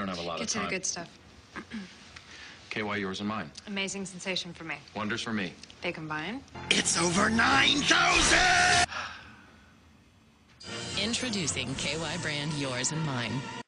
don't have a lot Get of to the time. good stuff. KY, yours and mine. Amazing sensation for me. Wonders for me. They combine. It's over 9,000! Introducing KY brand Yours and Mine.